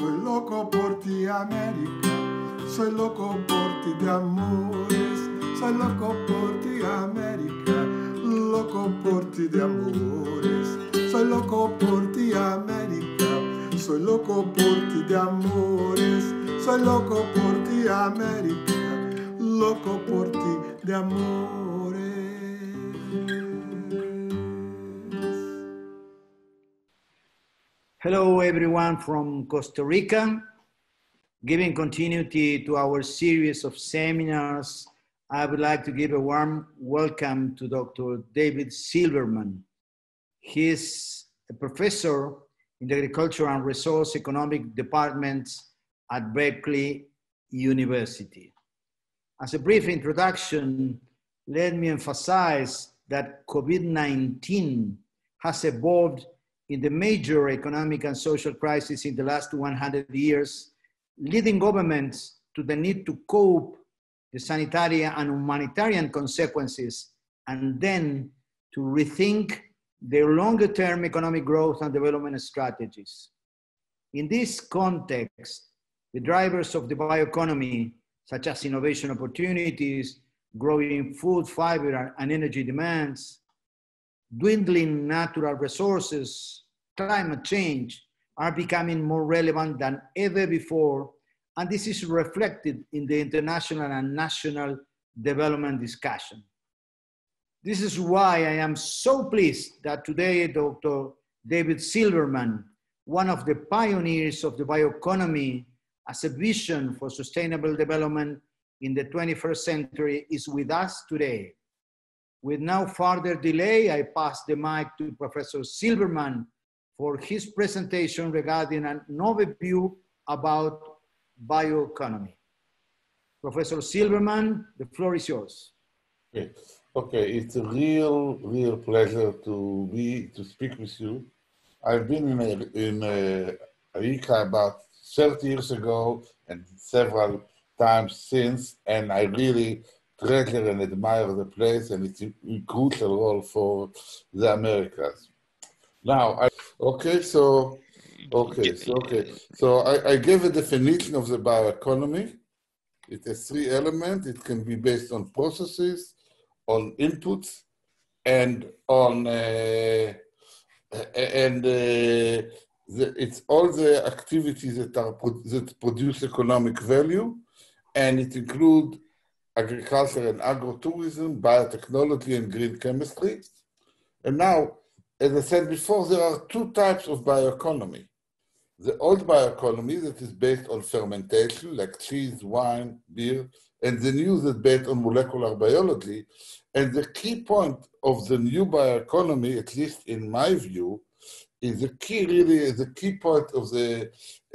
Soy loco por ti, América. Soy loco por ti de amores. Soy loco por ti, América. Loco por ti de amores. Soy loco por ti, América. Soy loco por ti de amores. Soy loco por ti, América. Loco por ti de amores. Hello, everyone from Costa Rica. Giving continuity to our series of seminars, I would like to give a warm welcome to Dr. David Silverman. He is a professor in the Agriculture and Resource Economic departments at Berkeley University. As a brief introduction, let me emphasize that COVID-19 has evolved in the major economic and social crisis in the last 100 years, leading governments to the need to cope the sanitary and humanitarian consequences, and then to rethink their longer-term economic growth and development strategies. In this context, the drivers of the bioeconomy, such as innovation opportunities, growing food, fiber, and energy demands, dwindling natural resources, climate change, are becoming more relevant than ever before, and this is reflected in the international and national development discussion. This is why I am so pleased that today Dr. David Silverman, one of the pioneers of the bioeconomy as a vision for sustainable development in the 21st century, is with us today. With no further delay, I pass the mic to Professor Silverman for his presentation regarding an overview about bioeconomy. Professor Silverman, the floor is yours. Okay, it's a real pleasure to speak with you. I've been in Arica about 30 years ago and several times since, and I really treasure and admire the place, and it's a crucial role for the Americas. Now, I gave a definition of the bioeconomy. It has three elements. It can be based on processes, on inputs, and on it's all the activities that produce economic value, and it includes agriculture and agrotourism, biotechnology, and green chemistry. And now, as I said before, there are two types of bioeconomy. The old bioeconomy that is based on fermentation, like cheese, wine, beer, and the new that based on molecular biology. And the key point of the new bioeconomy, at least in my view, is the key point of the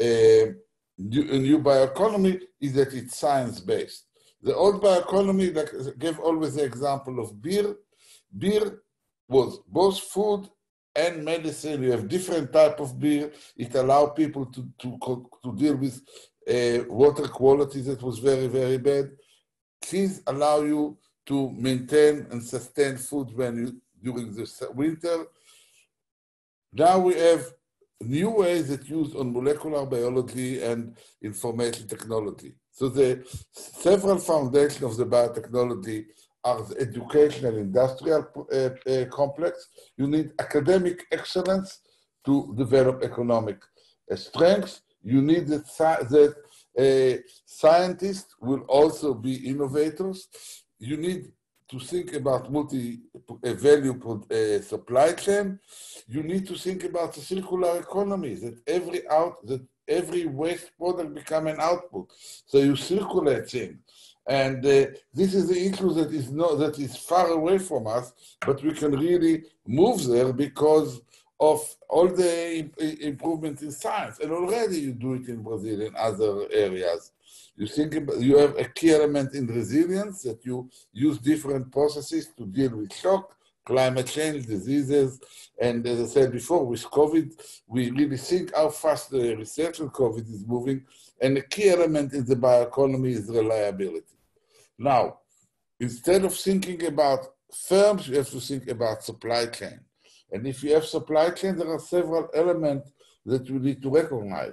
new bioeconomy is that it's science-based. The old bioeconomy, like I gave always the example of beer. Beer was both food and medicine. You have different type of beer. It allowed people to deal with water quality that was very, very bad. Cheese allow you to maintain and sustain food during the winter. Now we have new ways that use on molecular biology and information technology. So the several foundations of the biotechnology are the educational industrial complex. You need academic excellence to develop economic strength. You need that scientists will also be innovators. You need to think about multi-value supply chain. You need to think about the circular economy, that every waste product become an output. So you circulate things. And this is the issue that is far away from us, but we can really move there because of all the improvement in science. And already you do it in Brazil and other areas. You have a key element in resilience, that you use different processes to deal with shock, climate change, diseases. And as I said before, with COVID, we really think how fast the research on COVID is moving. And a key element in the bioeconomy is reliability. Now, instead of thinking about firms, you have to think about supply chain. And if you have supply chain, there are several elements that you need to recognize.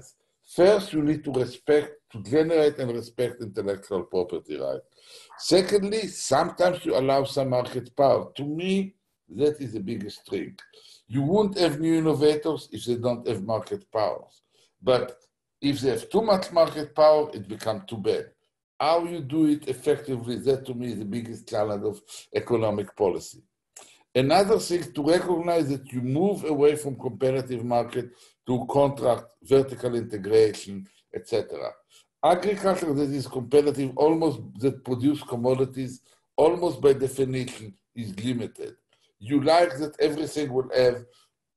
First, you need to generate and respect intellectual property rights. Secondly, sometimes you allow some market power. To me, that is the biggest trick. You won't have new innovators if they don't have market powers. But if they have too much market power, it becomes too bad. How you do it effectively, that to me is the biggest challenge of economic policy. Another thing, to recognize that you move away from competitive market to contract, vertical integration, etc. Agriculture that is competitive, that produce commodities, almost by definition, is limited. You like that everything will have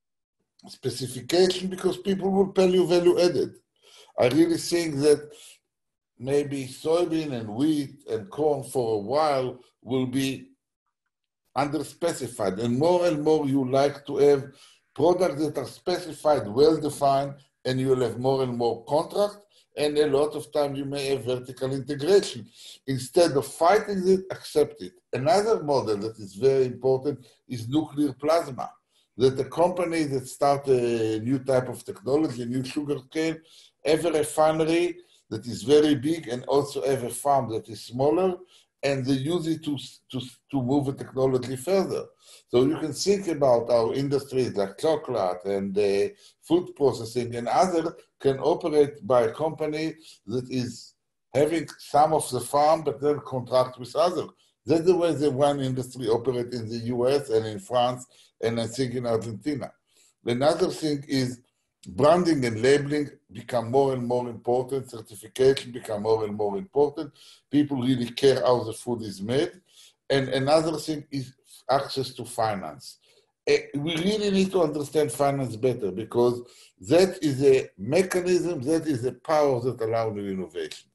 specification because people will pay you value added. I really think that maybe soybean and wheat and corn for a while will be underspecified, and more you like to have products that are specified, well-defined, and you'll have more and more contract, and a lot of time you may have vertical integration. Instead of fighting it, accept it. Another model that is very important is nuclear plasma, that a company that start a new type of technology, a new sugar cane, have a refinery that is very big and also have a farm that is smaller, and they use it to move the technology further. So you can think about our industries like chocolate and food processing and other can operate by a company that is having some of the farm, but then contract with others. That's the way the one industry operates in the US and in France, and I think in Argentina. Another thing is branding and labeling become more and more important. Certification become more and more important. People really care how the food is made. And another thing is access to finance. We really need to understand finance better because that is a mechanism, that is a power that allows new innovation.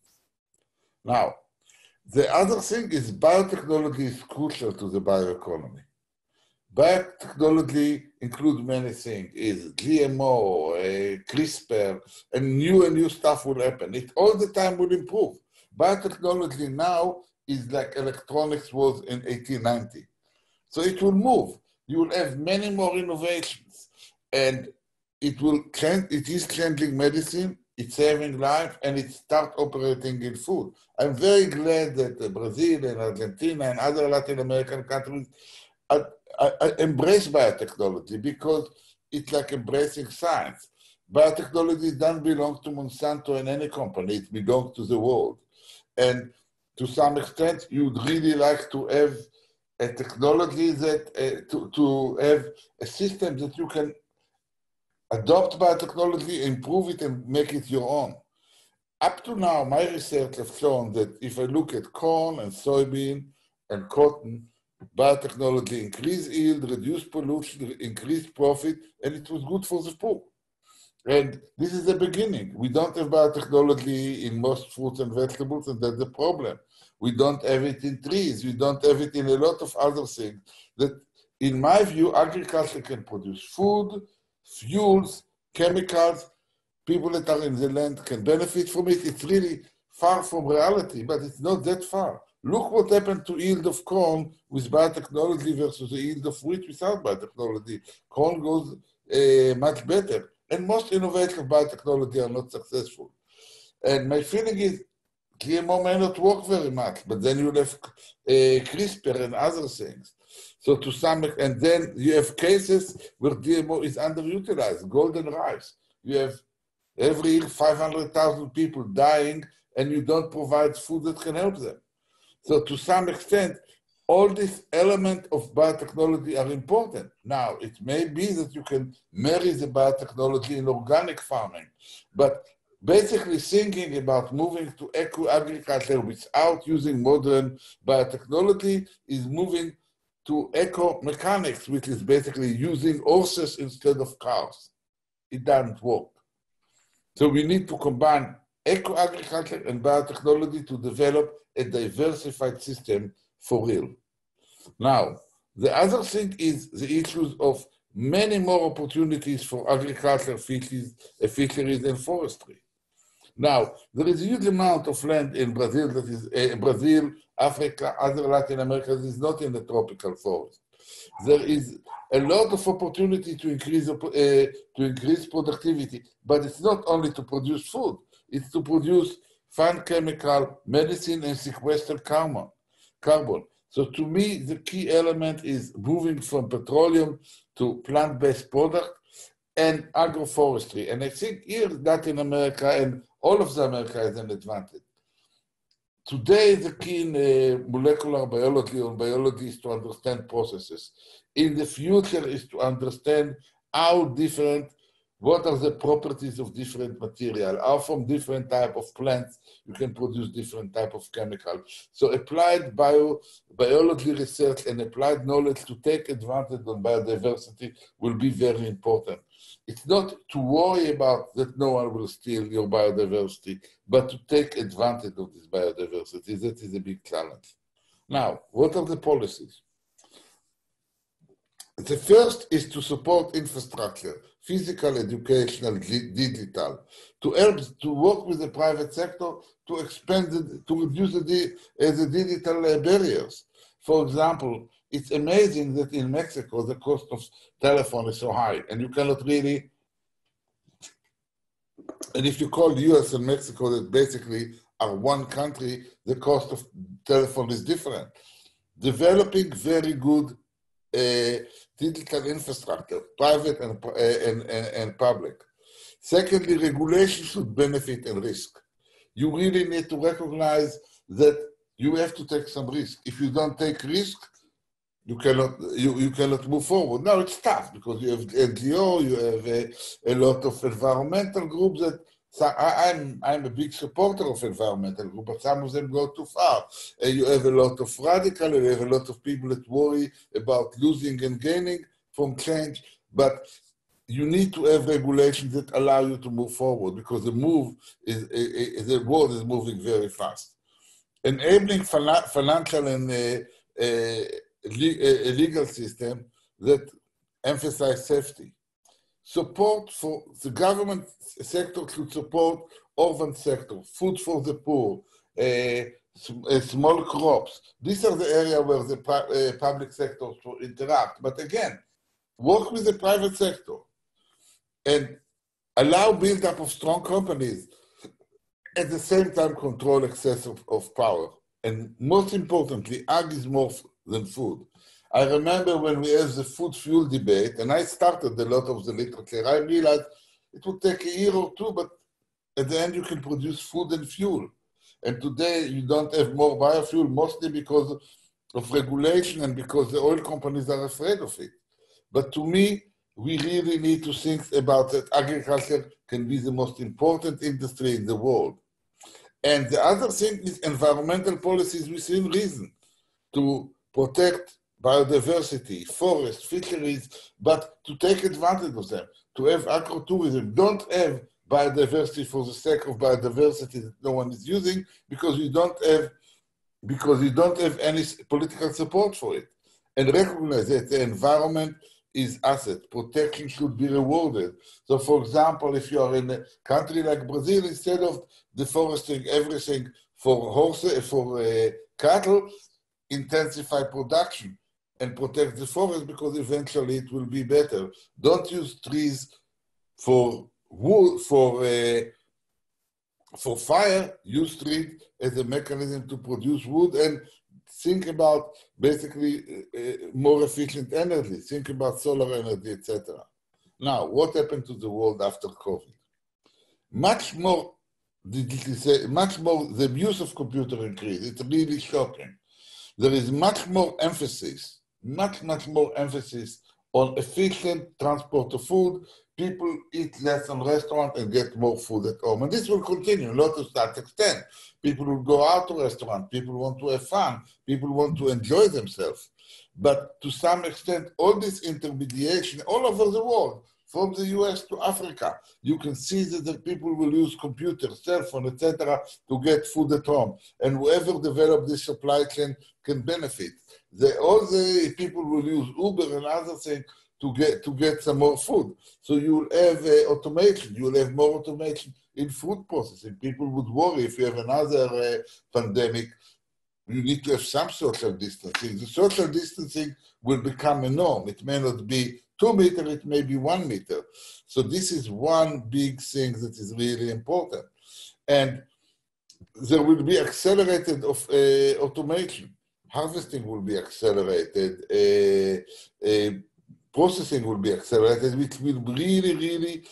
Now, the other thing is biotechnology is crucial to the bioeconomy. Biotechnology includes many things, is GMO, CRISPR, and new stuff will happen. It all the time will improve. Biotechnology now is like electronics was in 1890. So it will move. You will have many more innovations, and it is changing medicine, it's saving life, and it starts operating in food. I'm very glad that Brazil and Argentina and other Latin American countries embrace biotechnology because it's like embracing science. Biotechnology doesn't belong to Monsanto and any company, it belongs to the world. And to some extent, you'd really like to have a technology that, to have a system that you can adopt biotechnology, improve it, and make it your own. Up to now, my research has shown that if I look at corn and soybean and cotton, biotechnology increased yield, reduced pollution, increased profit, and it was good for the poor. And this is the beginning. We don't have biotechnology in most fruits and vegetables, and that's the problem. We don't have it in trees. We don't have it in a lot of other things that, in my view, agriculture can produce food, fuels, chemicals. People that are in the land can benefit from it. It's really far from reality, but it's not that far. Look what happened to yield of corn with biotechnology versus the yield of wheat without biotechnology. Corn goes much better. And most innovations of biotechnology are not successful. And my feeling is GMO may not work very much, but then you have CRISPR and other things. So to some extent, and then you have cases where GMO is underutilized, golden rice. You have every year 500,000 people dying and you don't provide food that can help them. So to some extent, all these elements of biotechnology are important. Now, it may be that you can marry the biotechnology in organic farming, but basically thinking about moving to eco-agriculture without using modern biotechnology is moving to eco-mechanics, which is basically using horses instead of cars. It doesn't work. So we need to combine eco-agriculture and biotechnology to develop a diversified system for real. Now, the other thing is the issues of many more opportunities for agriculture, fisheries, and forestry. Now, there is a huge amount of land in Brazil that is Brazil, Africa, other Latin America that is not in the tropical forest. There is a lot of opportunity to increase productivity, but it's not only to produce food, it's to produce fine chemical, medicine, and sequester carbon. So to me, the key element is moving from petroleum to plant-based product and agroforestry. And I think here Latin America and all of the America is an advantage. Today, the key in molecular biology or biology is to understand processes. In the future is to understand what are the properties of different material, how from different type of plants you can produce different type of chemicals. So applied biology research and applied knowledge to take advantage of biodiversity will be very important. It's not to worry about that no one will steal your biodiversity, but to take advantage of this biodiversity. That is a big challenge. Now, what are the policies? The first is to support infrastructure, physical, educational, digital, to help to work with the private sector to expand, to reduce the digital barriers. For example, it's amazing that in Mexico, the cost of telephone is so high, and you cannot really, and if you call the US and Mexico that basically are one country, the cost of telephone is different. Developing very good digital infrastructure, private and public. Secondly, regulation should benefit and risk. You really need to recognize that you have to take some risk. If you don't take risk, you cannot move forward. Now it's tough because you have NGO, you have a lot of environmental groups that, so I'm a big supporter of environmental groups, but some of them go too far. You have a lot of radical, you have a lot of people that worry about losing and gaining from change, but you need to have regulations that allow you to move forward because the world is moving very fast. Enabling financial and legal system that emphasize safety. Support for the government sector should support urban sector, food for the poor, small crops. These are the areas where the public sector should interact. But again, work with the private sector and allow build-up of strong companies, at the same time control excess of power. And most importantly, ag is more than food. I remember when we had the food fuel debate, and I started a lot of the literature, I realized it would take a year or two, but at the end you can produce food and fuel. And today you don't have more biofuel, mostly because of regulation and because the oil companies are afraid of it. But to me, we really need to think about that agriculture can be the most important industry in the world. And the other thing is environmental policies within reason to protect biodiversity, forests, fisheries, but to take advantage of them, to have agrotourism. Don't have biodiversity for the sake of biodiversity that no one is using because you don't have any political support for it. And recognize that the environment is asset. Protection should be rewarded. So for example, if you are in a country like Brazil, instead of deforesting everything for horses, for cattle, intensify production and protect the forest because eventually it will be better. Don't use trees for wood, for fire. Use trees as a mechanism to produce wood and think about basically more efficient energy. Think about solar energy, etc. Now, what happened to the world after COVID? Much more the abuse of computer increased. It's really shocking. There is much more emphasis on efficient transport of food. People eat less in restaurants and get more food at home. And this will continue, not to that extent. People will go out to restaurants. People want to have fun. People want to enjoy themselves. But to some extent, all this intermediation all over the world, from the US to Africa, you can see that the people will use computers, cell phone, etc., to get food at home. And whoever developed this supply chain can benefit. All the people will use Uber and other things to get some more food. So you will have automation. You will have more automation in food processing. People would worry if you have another pandemic. you need to have some social distancing. The social distancing will become a norm. It may not be 2 meters, it may be 1 meter. So this is one big thing that is really important. And there will be accelerated of automation. Harvesting will be accelerated. Processing will be accelerated, which will really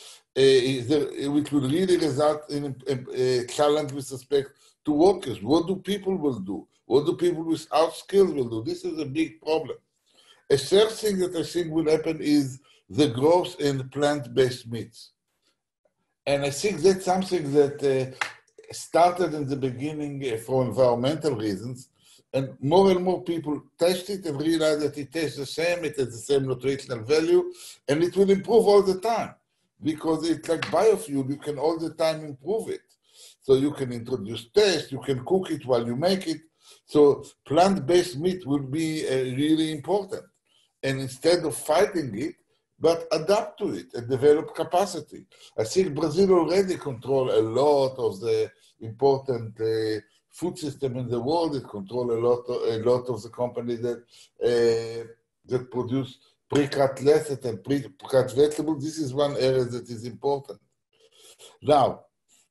result in a challenge with respect to workers. What do people will do? What do people without skills will do? This is a big problem. A third thing that I think will happen is the growth in plant-based meats. And I think that's something that started in the beginning for environmental reasons, and more people taste it and realize that it tastes the same, it has the same nutritional value, and it will improve all the time. Because it's like biofuel, you can all the time improve it. So you can introduce taste, you can cook it while you make it. So plant-based meat will be really important. And instead of fighting it, but adapt to it and develop capacity. I think Brazil already controls a lot of the important food system in the world. It controls a lot of the companies that produce pre-cut lettuce and pre-cut vegetables. This is one area that is important. Now,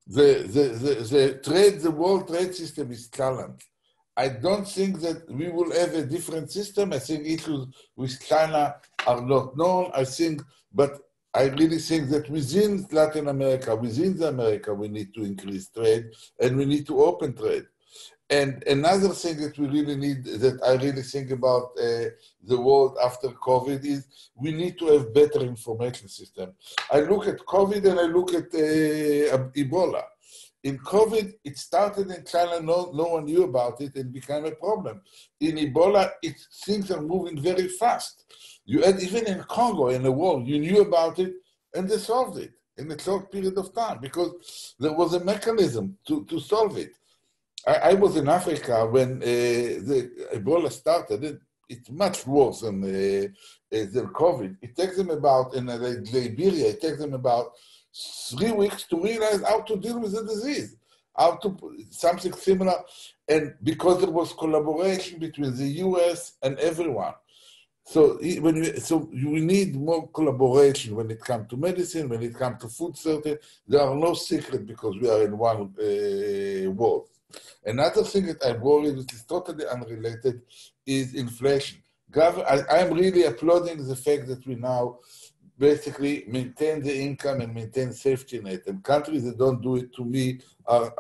the world trade system is challenged. I don't think that we will have a different system. I think issues with China are not known. But I really think that within Latin America, within America, we need to increase trade and we need to open trade. And another thing that we really need, that I really think about the world after COVID is we need to have better information system. I look at COVID and I look at Ebola. In COVID, it started in China, no one knew about it, and became a problem. In Ebola, things are moving very fast. You had, even in Congo, in the war, you knew about it, and they solved it in a short period of time, because there was a mechanism to solve it. I was in Africa when the Ebola started. It's much worse than COVID. It takes them about, in Liberia, it takes them about 3 weeks to realize how to deal with the disease, something similar. And because there was collaboration between the US and everyone. So we need more collaboration when it comes to medicine, when it comes to food certainty. There are no secrets because we are in one world. Another thing that I worry, which is totally unrelated, is inflation. I am really applauding the fact that we now basically maintain the income and maintain safety net. And countries that don't do it, to me, are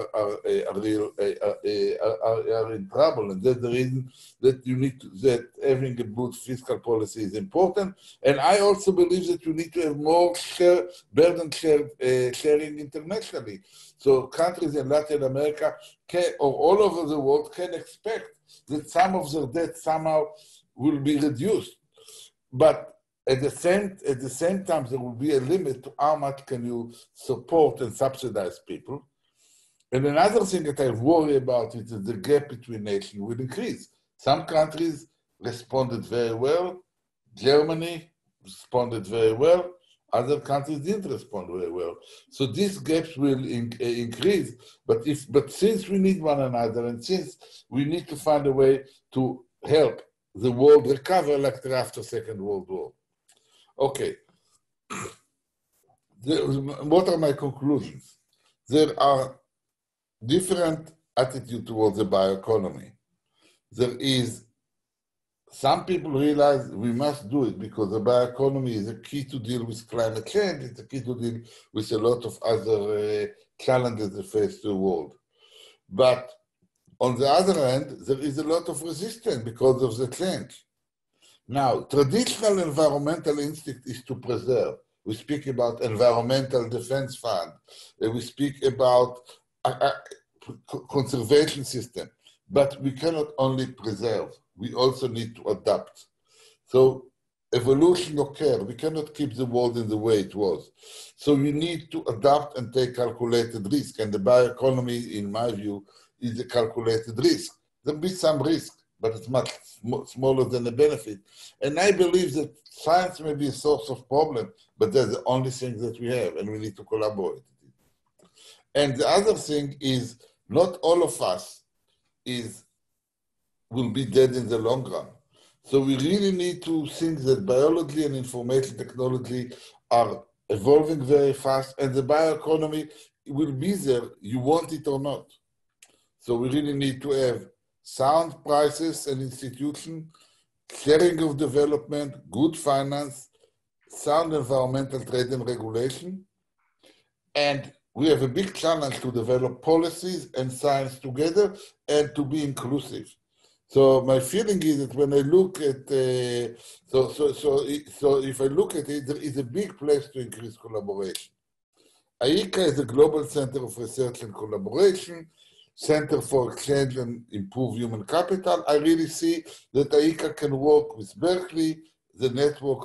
in trouble. And that's the reason that that having a good fiscal policy is important. And I also believe that you need to have more burden sharing internationally. So countries in Latin America or all over the world can expect that some of their debt somehow will be reduced. But at the same time, there will be a limit to how much can you support and subsidize people. And another thing that I worry about is that the gap between nations will increase. Some countries responded very well. Germany responded very well. Other countries didn't respond very well. So these gaps will increase. But since we need one another, and since we need to find a way to help the world recover like after Second World War. Okay, what are my conclusions? There are different attitudes towards the bioeconomy. There is, some people realize we must do it because the bioeconomy is a key to deal with climate change, it's a key to deal with a lot of other challenges that face the world. But on the other hand, there is a lot of resistance because of the change. Now, traditional environmental instinct is to preserve. We speak about environmental defense fund. We speak about conservation system. But we cannot only preserve. We also need to adapt. So evolution occurs. We cannot keep the world in the way it was. So we need to adapt and take calculated risk. And the bioeconomy, in my view, is a calculated risk. There'll be some risk, but it's much smaller than the benefit. And I believe that science may be a source of problem, but that's the only thing that we have, and we need to collaborate. And the other thing is, not all of us is will be dead in the long run. So we really need to think that biology and information technology are evolving very fast, and the bioeconomy will be there, you want it or not. So we really need to have sound prices and institutions, sharing of development, good finance, sound environmental trade and regulation. And we have a big challenge to develop policies and science together and to be inclusive. So my feeling is that when I look at, so if I look at it, there is a big place to increase collaboration. AICA is a global center of research and collaboration, center for exchange and improve human capital. I really see that AICA can work with Berkeley, the network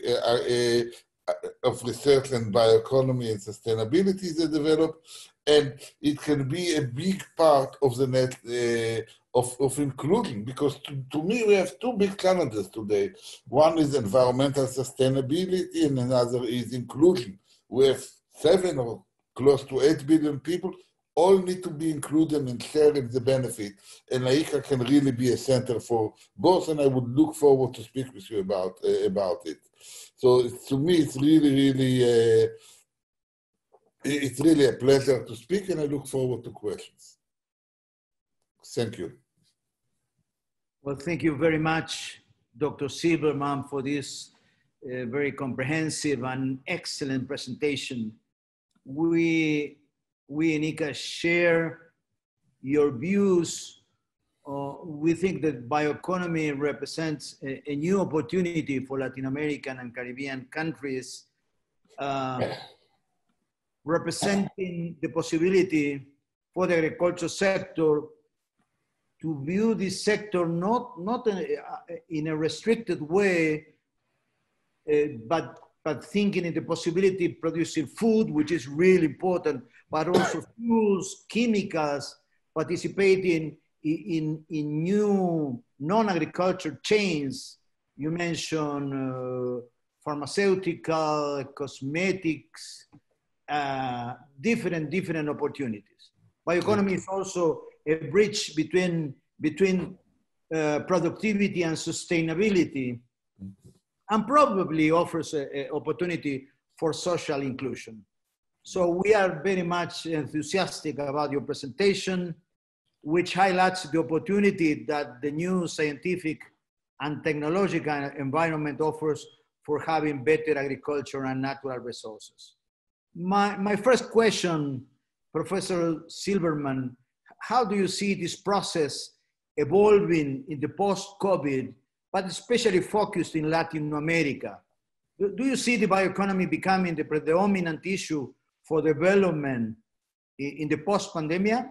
of research and bioeconomy and sustainability they develop, and it can be a big part of the net of inclusion, because to me we have two big challenges today. One is environmental sustainability and another is inclusion. We have 7 or close to 8 billion people, all need to be included and sharing the benefit. And AICA can really be a center for both, and I would look forward to speak with you about it. So to me, it's really a pleasure to speak, and I look forward to questions. Thank you. Well, thank you very much, Dr. Silberman, for this very comprehensive and excellent presentation. We in ICA share your views. We think that bioeconomy represents a new opportunity for Latin American and Caribbean countries, representing the possibility for the agriculture sector to view this sector not in a restricted way, but thinking in the possibility of producing food, which is really important, but also fuels, chemicals, participating in new non-agriculture chains. You mentioned pharmaceutical, cosmetics, different opportunities. Bioeconomy is also a bridge between productivity and sustainability, and probably offers an opportunity for social inclusion. So we are very much enthusiastic about your presentation, which highlights the opportunity that the new scientific and technological environment offers for having better agriculture and natural resources. My first question, Professor Silberman, how do you see this process evolving in the post-COVID, but especially focused in Latin America? Do you see the bioeconomy becoming the predominant issue for development in the post-pandemic?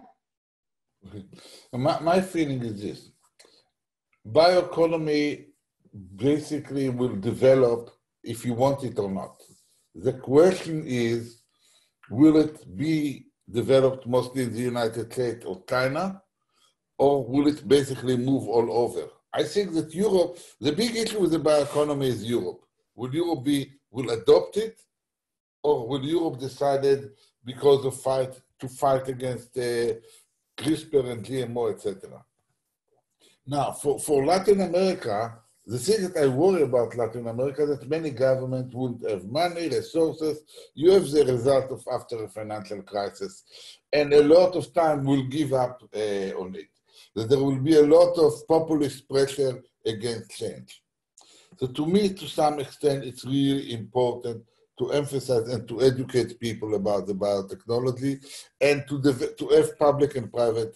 My feeling is this. Bioeconomy basically will develop if you want it or not. The question is, will it be developed mostly in the United States or China, or will it basically move all over? I think that Europe, the big issue with the bioeconomy is Europe. Will Europe will adopt it, or will Europe decided because of to fight against CRISPR and GMO, etc.? Now, for Latin America, the thing that I worry about Latin America is that many governments wouldn't have money, resources. You have the result of after a financial crisis, and a lot of time will give up on it. That there will be a lot of populist pressure against change. So to me, to some extent, it's really important to emphasize and to educate people about the biotechnology, and to have public and private,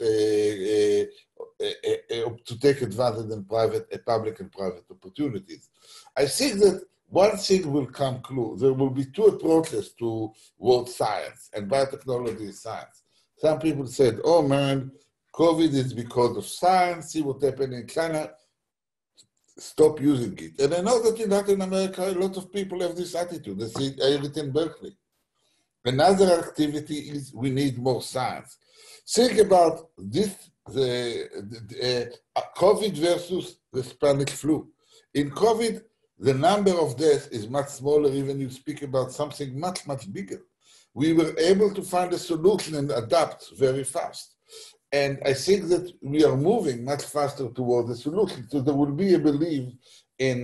to take advantage of public and private opportunities. I think that one thing will come clear. There will be 2 approaches to world science, and biotechnology is science. Some people said, oh man, COVID is because of science, see what happened in China, stop using it. And I know that in Latin America, a lot of people have this attitude. They say, I read in Berkeley. Another activity is we need more science. Think about this, the COVID versus the Spanish flu. In COVID, the number of deaths is much smaller, even you speak about something much, much bigger. We were able to find a solution and adapt very fast. And I think that we are moving much faster toward the solution. So there will be a belief in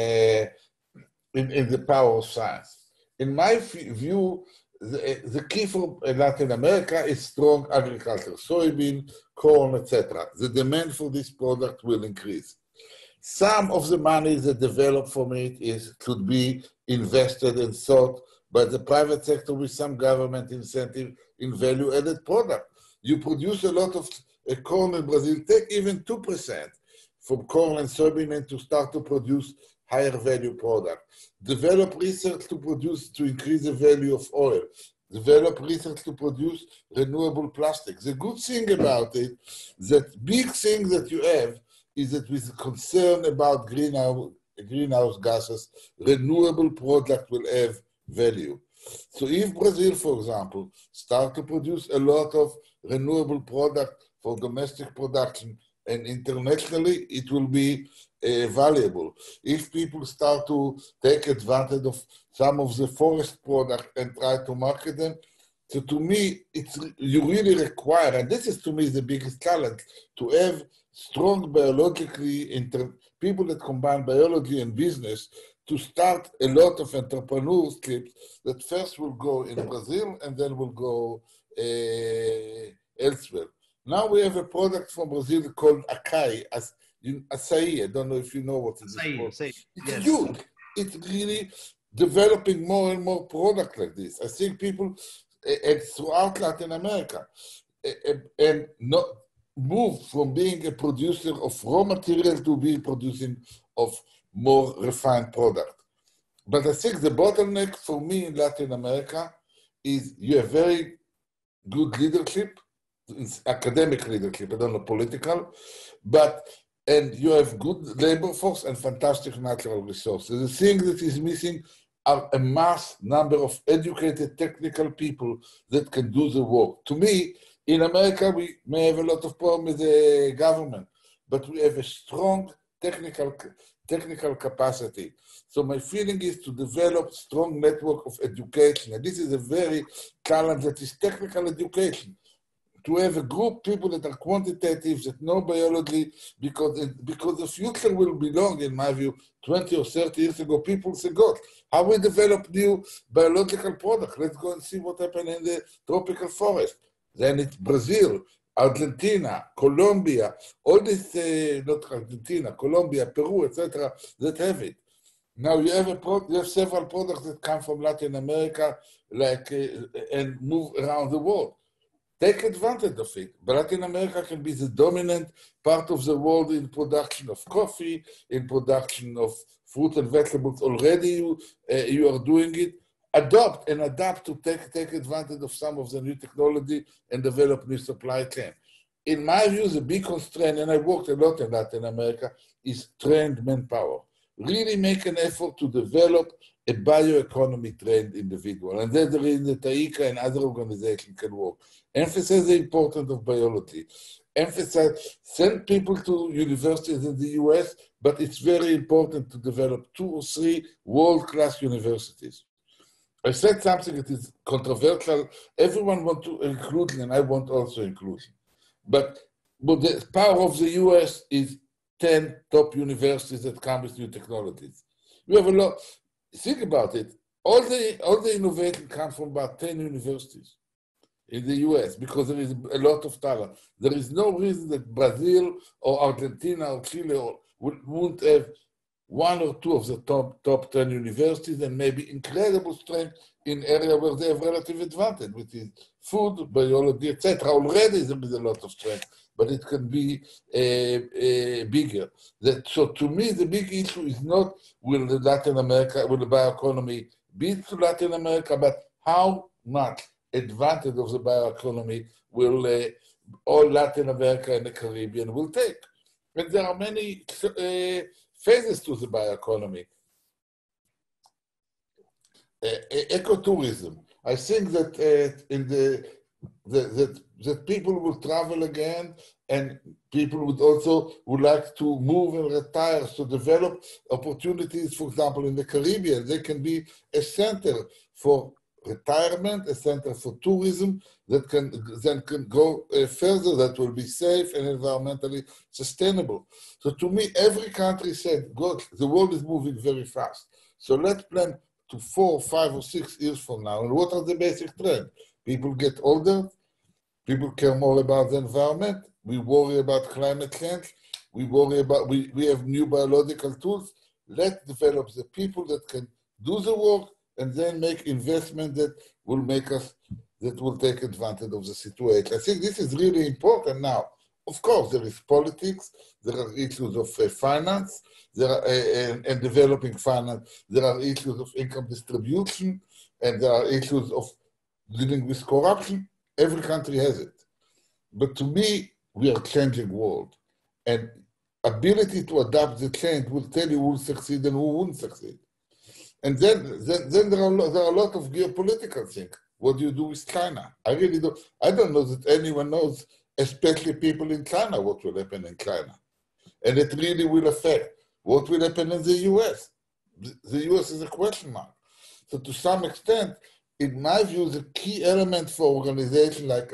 the power of science. In my view, the key for Latin America is strong agriculture, soybean, corn, etc. The demand for this product will increase. Some of the money that developed from it could be invested and sought by the private sector with some government incentive in value-added product. You produce a lot of corn in Brazil, take even 2% from corn and soybean and to start to produce higher value product. Develop research to increase the value of oil. Develop research to produce renewable plastics. The good thing about it, that big thing that you have, is that with concern about greenhouse gases, renewable product will have value. So if Brazil, for example, start to produce a lot of renewable product for domestic production and internationally, it will be valuable. If people start to take advantage of some of the forest product and try to market them, so to me, you really require, and this is to me the biggest challenge, to have strong biologically, people that combine biology and business to start a lot of entrepreneurship that first will go in Brazil and then will go elsewhere. Now we have a product from Brazil called acai, acai. I don't know if you know what it is called. It's yes. Huge. It's really developing more and more product like this. I think people throughout Latin America and not move from being a producer of raw material to being producing of more refined product. But I think the bottleneck for me in Latin America is you have very good leadership, academic leadership, I don't know, political, and you have good labor force and fantastic natural resources. The thing that is missing are a mass number of educated technical people that can do the work. To me, in America, we may have a lot of problems with the government, but we have a strong technical capacity. So my feeling is to develop strong network of education. And this is a very challenge that is technical education. To have a group of people that are quantitative, that know biology, because the future will belong, in my view, 20 or 30 years ago, people say, God, how we develop new biological products? Let's go and see what happened in the tropical forest. Then it's Brazil, Argentina, Colombia, all this, not Argentina, Colombia, Peru, etc., that have it. Now you have several products that come from Latin America, and move around the world. Take advantage of it. But Latin America can be the dominant part of the world in production of coffee, in production of fruit and vegetables. Already you are doing it. Adapt to take advantage of some of the new technology and develop new supply chain. In my view, the big constraint, and I worked a lot in Latin America, is trained manpower. Really make an effort to develop a bioeconomy trained individual. And that's the reason that TAICA and other organizations can work. Emphasize the importance of biology. Send people to universities in the US, but it's very important to develop 2 or 3 world-class universities. I said something that is controversial. Everyone wants to include, and I want also inclusion. But the power of the US is 10 top universities that come with new technologies. We have a lot. Think about it. All the innovation comes from about 10 universities in the US because there is a lot of talent. There is no reason that Brazil or Argentina or Chile wouldn't have 1 or 2 of the top 10 universities and maybe incredible strength in areas where they have relative advantage, which is food, biology, etc. Already there is a lot of strength, but it can be bigger. So to me, the big issue is not will the bioeconomy be to Latin America, but how much advantage of the bioeconomy will all Latin America and the Caribbean will take. And there are many phases to the bioeconomy. Ecotourism. I think that that people will travel again, and people would like to move and retire, to develop opportunities. For example, in the Caribbean, they can be a center for retirement, a center for tourism that can go further, that will be safe and environmentally sustainable. So to me, every country said, God, the world is moving very fast. So let's plan to 4, 5, or 6 years from now. And what are the basic trends? People get older. People care more about the environment. We worry about climate change. We worry about, we have new biological tools. Let's develop the people that can do the work and then make investment that will make us, that will take advantage of the situation. I think this is really important now. Of course, there is politics, there are issues of finance, there are, and developing finance, there are issues of income distribution, and there are issues of dealing with corruption. Every country has it. But to me, we are changing world. And ability to adapt the change will tell you who will succeed and who won't succeed. And then there are a lot of geopolitical things. What do you do with China? I really don't. I don't know that anyone knows, especially people in China, what will happen in China. And it really will affect what will happen in the US. The US is a question mark. So to some extent, in my view, the key element for organization like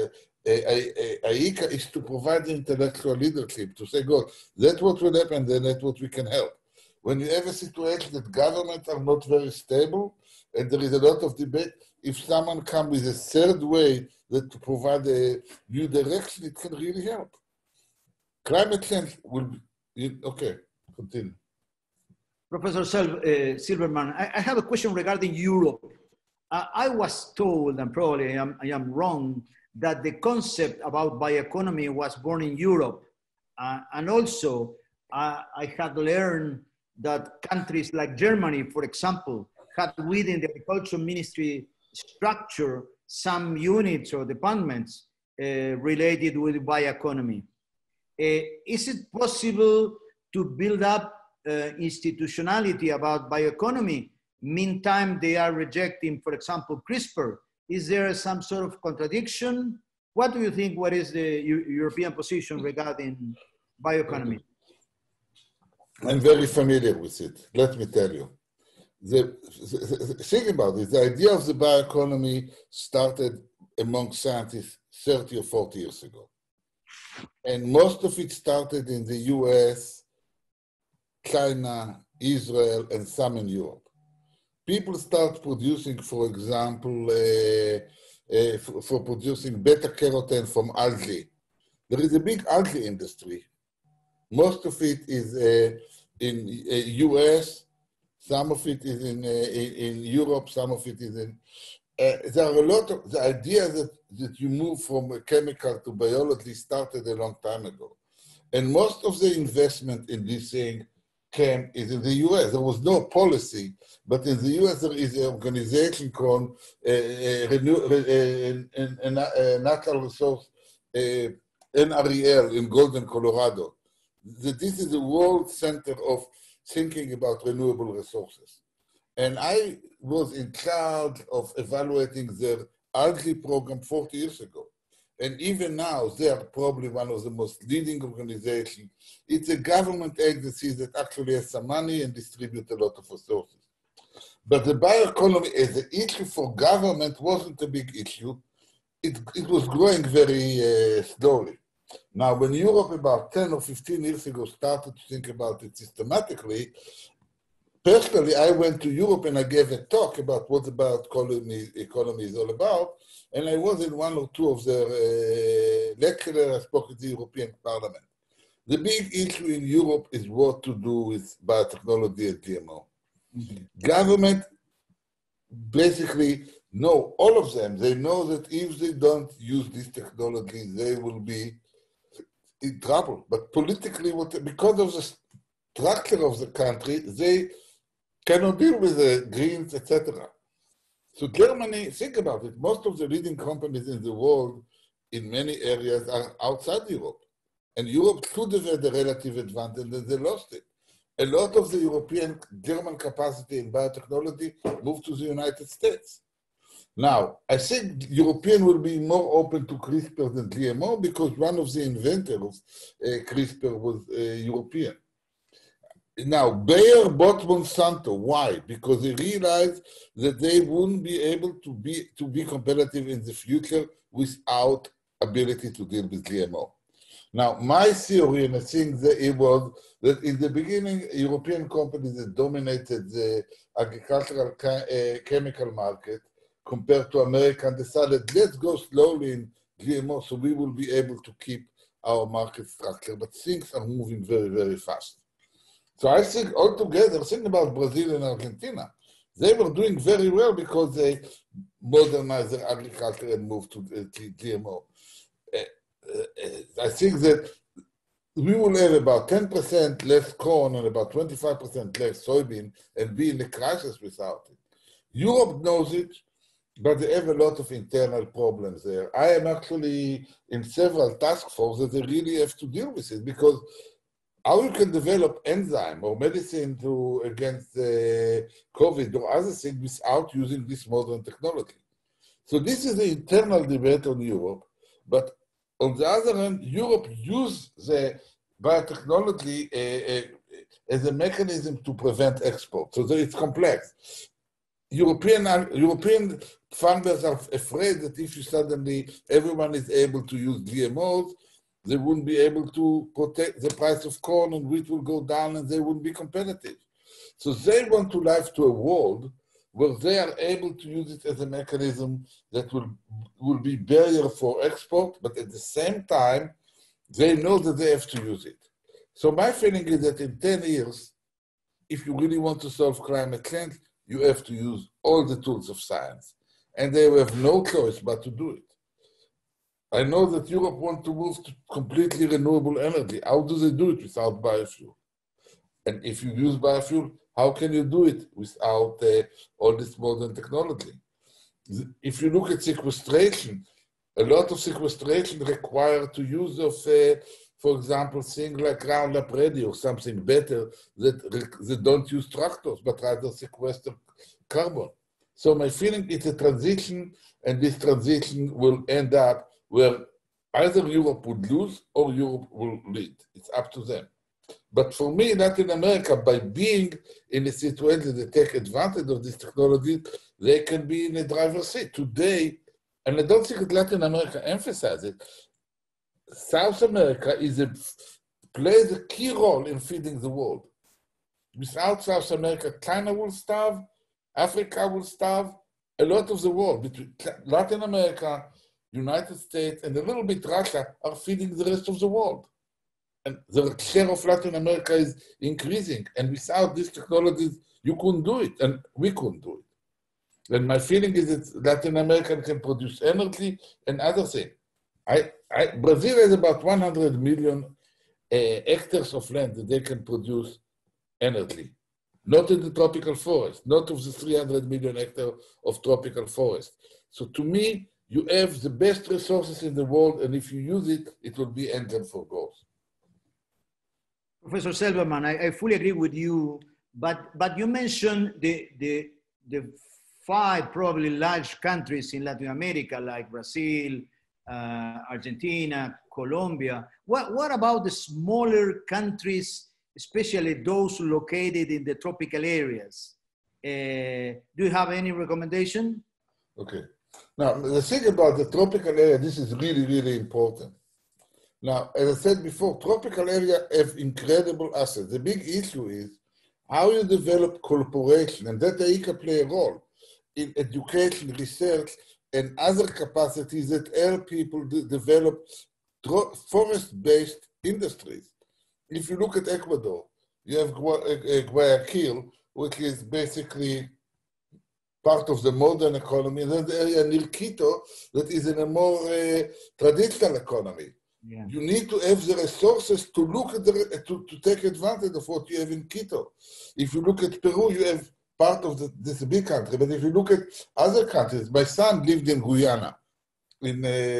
AICA is to provide the intellectual leadership, to say, God, that's what will happen, then that's what we can help. When you have a situation that governments are not very stable, and there is a lot of debate, if someone comes with a third way that to provide a new direction, it can really help. Climate change will be, okay, continue. Professor Silberman, I have a question regarding Europe. I was told, and probably I am wrong, that the concept about bioeconomy was born in Europe. And also, I had learned that countries like Germany, for example, had within the agriculture ministry structure some units or departments related with bioeconomy. Is it possible to build up institutionality about bioeconomy? Meantime, they are rejecting, for example, CRISPR. Is there some sort of contradiction? What do you think, what is the European position regarding bioeconomy? I'm very familiar with it, let me tell you. Think about it, the idea of the bioeconomy started among scientists 30 or 40 years ago. And most of it started in the US, China, Israel, and some in Europe. People start producing, for example, for producing beta-carotene from algae. There is a big algae industry. Most of it is in US, some of it is in Europe, some of it is in... there are a lot of... The idea that you move from a chemical to biology started a long time ago. And most of the investment in this thing is in the US. There was no policy, but in the US there is an organization called Natural Resource, NREL in Golden, Colorado. This is the world center of thinking about renewable resources. And I was in charge of evaluating their algae program 40 years ago. And even now, they are probably one of the most leading organizations. It's a government agency that actually has some money and distributes a lot of resources. But the bioeconomy as an issue for government wasn't a big issue. It was growing very slowly. Now, when Europe about 10 or 15 years ago started to think about it systematically, personally, I went to Europe and I gave a talk about what the bioeconomy is all about. And I was in one or two of the lecturers. I spoke at the European Parliament. The big issue in Europe is what to do with biotechnology and GMO. Mm-hmm. Government basically know, all of them, they know that if they don't use this technology, they will be in trouble. But politically, because of the structure of the country, they cannot deal with the Greens, etc. So Germany, think about it, most of the leading companies in the world in many areas are outside Europe. And Europe should have had a relative advantage and they lost it. A lot of the German capacity in biotechnology moved to the United States. Now, I think European will be more open to CRISPR than GMO because one of the inventors of CRISPR was European. Now, Bayer bought Monsanto. Why? Because they realized that they wouldn't be able to be competitive in the future without ability to deal with GMO. Now, my theory, and I think that it was that in the beginning, European companies that dominated the agricultural chemical market compared to American decided, let's go slowly in GMO so we will be able to keep our market structure. But things are moving very, very fast. So I think altogether, think about Brazil and Argentina. They were doing very well because they modernized their agriculture and moved to GMO. I think that we will have about 10% less corn and about 25% less soybean and be in a crisis without it. Europe knows it, but they have a lot of internal problems there. I am actually in several task forces that they really have to deal with it, because how you can develop enzyme or medicine against COVID or other things without using this modern technology. So this is the internal debate on Europe, but on the other hand, Europe used the biotechnology as a mechanism to prevent export. So it's complex. European farmers are afraid that if you suddenly, everyone is able to use GMOs, they wouldn't be able to protect the price of corn and wheat will go down and they wouldn't be competitive. So they want to live to a world where they are able to use it as a mechanism that will be barrier for export, but at the same time, they know that they have to use it. So my feeling is that in 10 years, if you really want to solve climate change, you have to use all the tools of science. And they will have no choice but to do it. I know that Europe wants to move to completely renewable energy. How do they do it without biofuel? And if you use biofuel, how can you do it without all this modern technology? If you look at sequestration, a lot of sequestration requires to use of, for example, things like Roundup Ready or something better that don't use tractors, but rather sequester carbon. So my feeling is a transition, and this transition will end up where either Europe would lose or Europe will lead. It's up to them. But for me, Latin America, by being in a situation that take advantage of this technology, they can be in a driver's seat. Today, and I don't think that Latin America emphasizes it, South America plays a key role in feeding the world. Without South America, China will starve, Africa will starve, a lot of the world, between Latin America, United States, and a little bit Russia, are feeding the rest of the world. And the share of Latin America is increasing. And without these technologies, you couldn't do it, and we couldn't do it. And my feeling is that Latin America can produce energy and other things. Brazil has about 100 million hectares of land that they can produce energy. Not in the tropical forest, not of the 300 million hectares of tropical forest. So to me, you have the best resources in the world, and if you use it, it will be engine for growth. Professor Silberman, I fully agree with you, but you mentioned the 5 probably large countries in Latin America, like Brazil, Argentina, Colombia. What about the smaller countries, especially those located in the tropical areas? Do you have any recommendation? Okay. Now, the thing about the tropical area, this is really, really important. Now, as I said before, tropical areas have incredible assets. The big issue is how you develop cooperation, and that they can play a role in education, research, and other capacities that help people develop forest-based industries. If you look at Ecuador, you have Guayaquil, which is basically part of the modern economy, and then the area near Quito that is in a more traditional economy. Yeah. You need to have the resources to look at to take advantage of what you have in Quito. If you look at Peru, you have part of this big country. But if you look at other countries, my son lived in Guyana, in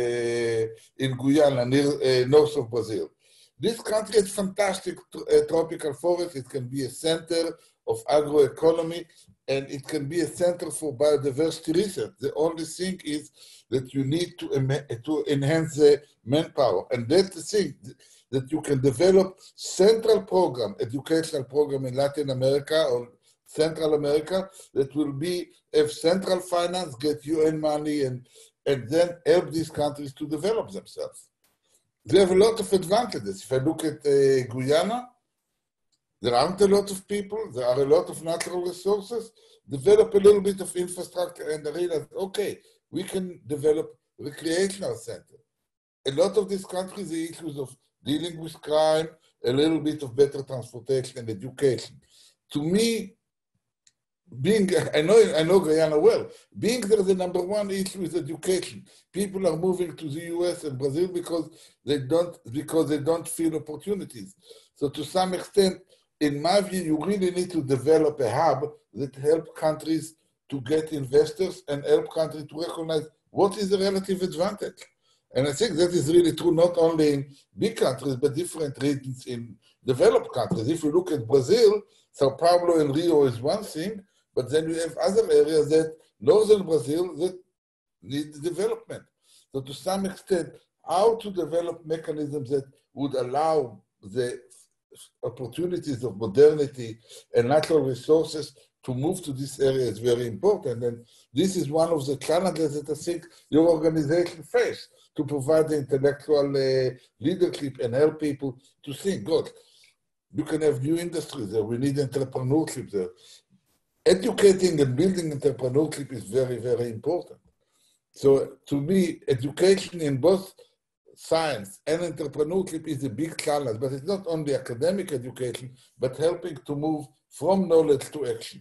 Guyana, near north of Brazil. This country has fantastic tropical forest. It can be a center of agroeconomy, and it can be a center for biodiversity research. The only thing is that you need to enhance the manpower. And that's the thing. that you can develop central program, educational program in Latin America or Central America that will be, if central finance, get UN money and then help these countries to develop themselves. They have a lot of advantages. If I look at Guyana, there aren't a lot of people, there are a lot of natural resources, develop a little bit of infrastructure and realize, okay, we can develop recreational center. A lot of these countries, the issues of dealing with crime, a little bit of better transportation and education. To me, I know Guyana well. Being there, the number one issue is education. People are moving to the US and Brazil because they don't feel opportunities. So to some extent, in my view, you really need to develop a hub that helps countries to get investors and help countries to recognize what is the relative advantage. And I think that is really true not only in big countries, but different regions in developed countries. If you look at Brazil, Sao Paulo and Rio is one thing, but then you have other areas that northern Brazil that need development. So to some extent, how to develop mechanisms that would allow the opportunities of modernity and natural resources to move to this area is very important. And this is one of the challenges that I think your organization face, to provide the intellectual leadership and help people to think, God, you can have new industries there. We need entrepreneurship there. Educating and building entrepreneurship is very, very important. So to me, education in both science and entrepreneurship is a big challenge, but it's not only academic education, but helping to move from knowledge to action.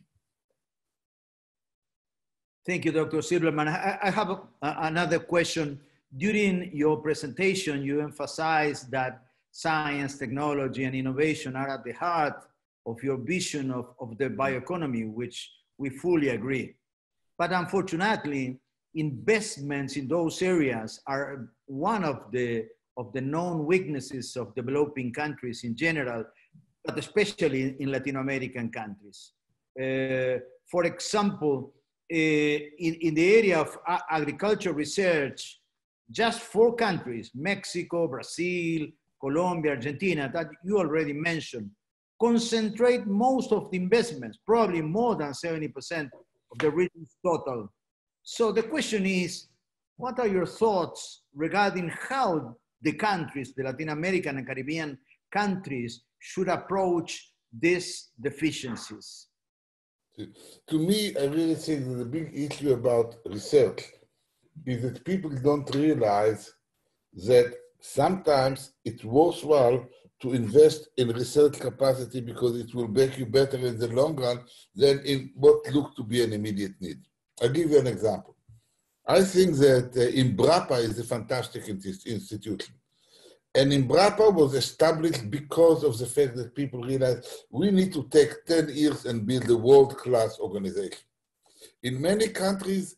Thank you, Dr. Silberman. I have another question. During your presentation, you emphasized that science, technology, and innovation are at the heart of your vision of the bioeconomy, which we fully agree. But unfortunately, investments in those areas are one of the known weaknesses of developing countries in general, but especially in Latin American countries. For example, in the area of agriculture research, just 4 countries, Mexico, Brazil, Colombia, Argentina, that you already mentioned, concentrate most of the investments, probably more than 70% of the region's total. So the question is, what are your thoughts regarding how the countries, the Latin American and Caribbean countries, should approach these deficiencies? To me, I really think that the big issue about research is that people don't realize that sometimes it's worthwhile to invest in research capacity because it will make you better in the long run than in what looks to be an immediate need. I'll give you an example. I think that Embrapa is a fantastic institution. And Embrapa was established because of the fact that people realized we need to take 10 years and build a world-class organization. In many countries,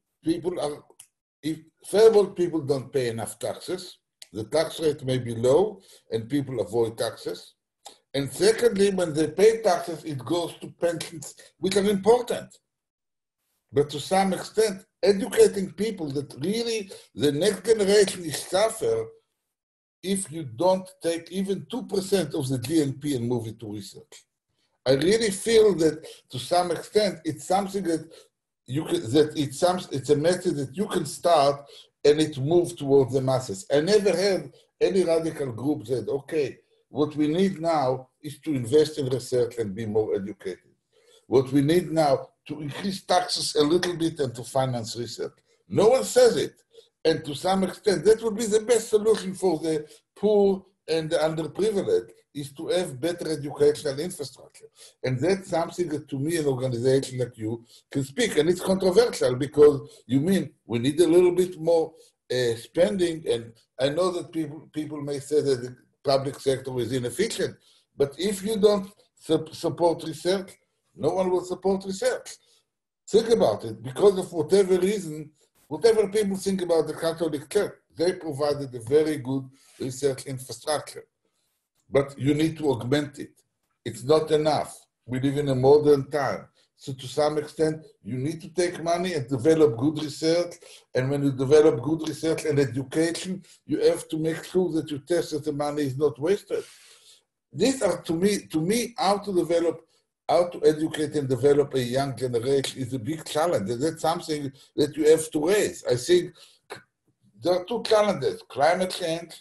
first of all, people don't pay enough taxes. The tax rate may be low and people avoid taxes. And secondly, when they pay taxes, it goes to pensions, which are important. But to some extent, educating people that really the next generation is suffer if you don't take even 2% of the GNP and move it to research. I really feel that to some extent, it's something that it's a method that you can start and it moves towards the masses. I never had any radical group that, okay, what we need now is to invest in research and be more educated. What we need now to increase taxes a little bit and to finance research. No one says it. And to some extent, that would be the best solution for the poor and the underprivileged, is to have better educational infrastructure. And that's something that to me, an organization like you can speak. And it's controversial because you mean we need a little bit more spending. And I know that people may say that the public sector is inefficient, but if you don't support research, no one will support research. Think about it. Because of whatever reason, whatever people think about the Catholic Church, they provided a very good research infrastructure. But you need to augment it. It's not enough. We live in a modern time. So to some extent, you need to take money and develop good research. And when you develop good research and education, you have to make sure that you test that the money is not wasted. These are, to me, how to educate and develop a young generation is a big challenge. And that's something that you have to raise. I think there are two challenges: climate change,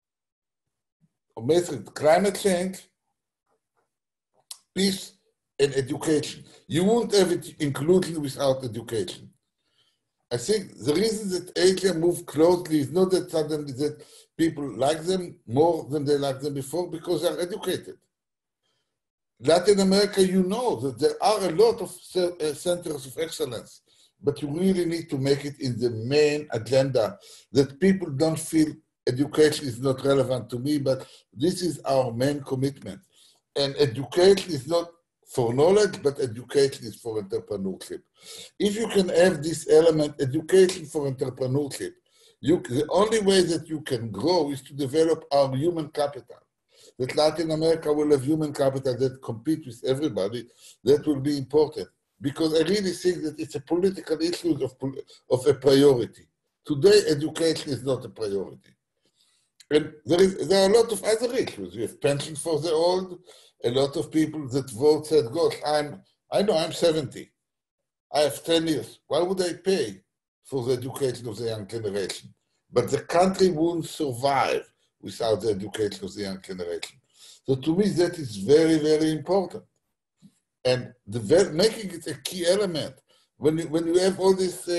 peace, and education. You won't have it inclusion without education. I think the reason that Asia moved closely is not that suddenly that people like them more than they liked them before, because they're educated. Latin America, you know that there are a lot of centers of excellence, but you really need to make it in the main agenda, that people don't feel education is not relevant to me, but this is our main commitment. And education is not for knowledge, but education is for entrepreneurship. If you can have this element, education for entrepreneurship, the only way that you can grow is to develop our human capital. That Latin America will have human capital that compete with everybody, that will be important. Because I really think that it's a political issue of a priority. Today, education is not a priority. And there are a lot of other issues. You have pension for the old. A lot of people that vote said, gosh, I know I'm 70. I have 10 years. Why would I pay for the education of the young generation? But the country won't survive without the education of the young generation. So to me, that is very, very important. And making it a key element, when you have all this